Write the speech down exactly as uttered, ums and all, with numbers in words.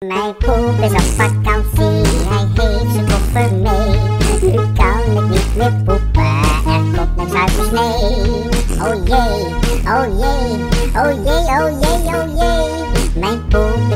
Mijn poep is op vakantie, hij heeft zijn koffer mee. Nu kan ik niet meer poepen, er komt niks uit de snee. Oh jee, oh jee, oh jee, oh jee, oh jee. Mijn poep